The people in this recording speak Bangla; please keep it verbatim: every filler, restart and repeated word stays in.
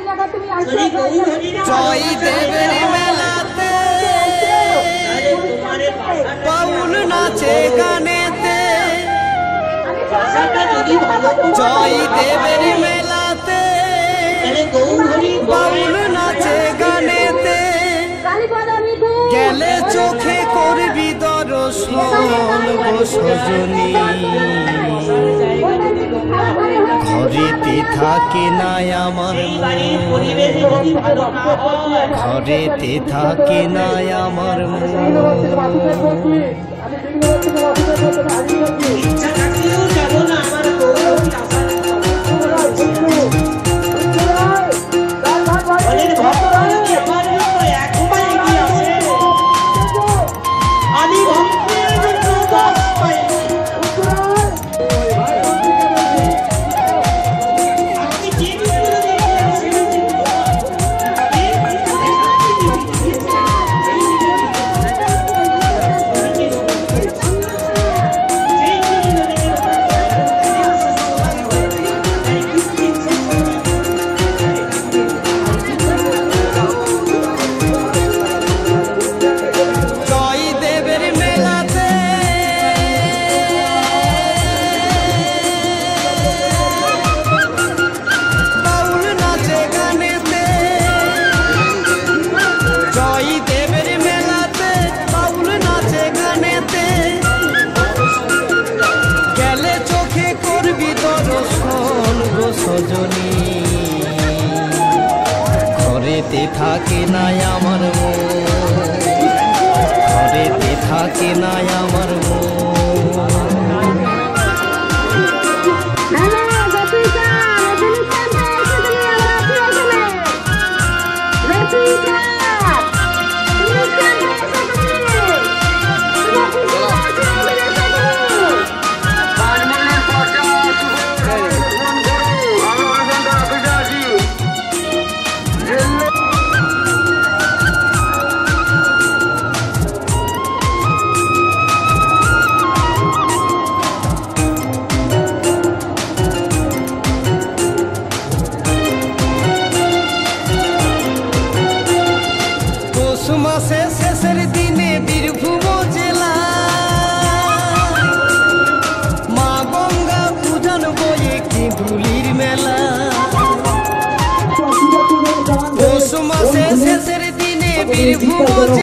জয় দেবের মেলাতে বাউল নাচে গানেতে, জয় দেবের মেলাতে বাউল নাচে গানেতে, গেলে চোখে করবি দর্শন গো সজনী। ঘরেতে থাকে নাই আমার মন, ঘরেতে থাকে নাই আমার মন। সজনী ঘরেতে থাকে নাই আমার মন, ঘরেতে থাকে নাই আমার মন। মাসে শেষের দিনে বীরভূম জেলা মা গঙ্গা পূজন বয়ে কি ধুলির মেলা। পৌষ মাসে শেষের দিনে বীরভূম